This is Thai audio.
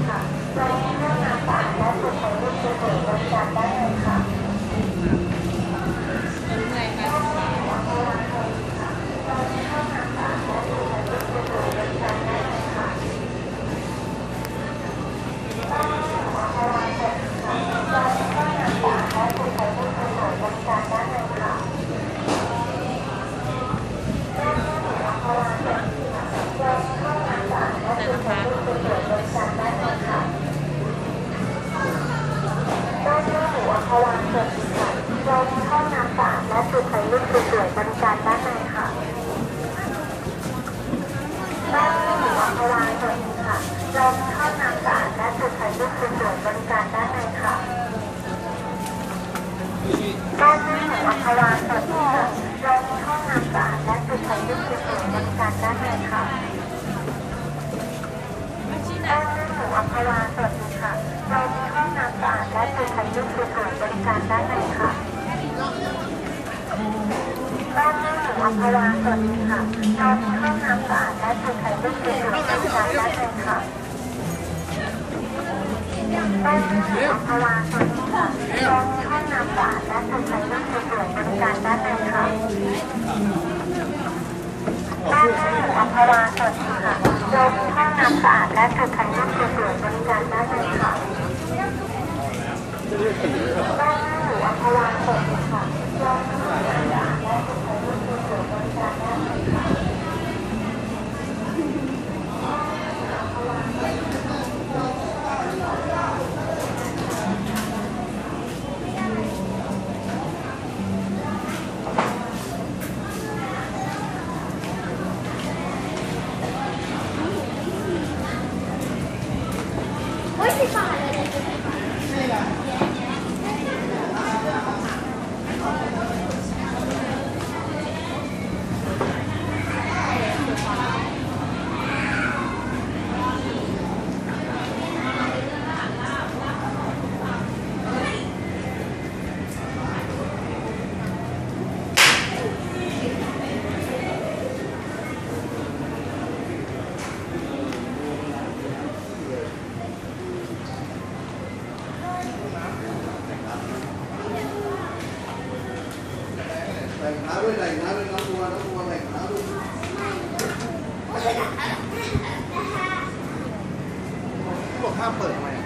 ค่ะเรามีห้องน้ำสะอาดและจุดถ่ายรูปสวยๆบริการได้เลยค่ะเรามีห้องน้ำสะอาดและจุดถ่ายรูปสวยๆบริการด้านในค่ะด้านหน้าหมู่อัมพวาสวัสดีค่ะเรามีห้องน้ำสะอาดและจุดถ่ายรูปสวยๆบริการด้านในค่ะด้านหน้าหมู่อัมพวาสวัสดีค่ะเรามีห้องน้ำสะอาดและจุดถ่ายรูปสวยๆบริการด้านในค่ะด้านหน้าหมู่อัมพวาสวัสดีค่ะเรามีห้องน้ำสะอาดและจุดถ่ายรูปสวยๆบริการด้านในค่ะด้านหน้าหมู่อัมพวาสวัสดีค่ะเรามีห้องน้ำสะอาดและจุดถ่ายรูปสวยๆบริการด้านในค่ะด้านหน้าหมู่อัมพวาสวัสดีค่ะเรามีห้องน้ำสะอาดและจุดถ่ายรูปสวยๆบริการด้านในค่ะด้านหน้าหมู่อัมพวาสวัสดีค่ะเรามีห้องน้ำสะอาดและจุดถ่ายรูปสวยๆบริการด้านในค่ะด้านหน้าหมู่อัมพวาสวัสดีค่ะเรามีห้องน้ำสะอาดและจุดถ่ายรูปสวยๆบริการด้านในค่ะแต่งขาด้วยแต่งขาด้วยน้ำตัวแต่งขาด้วยบอกห้ามเปิดไหม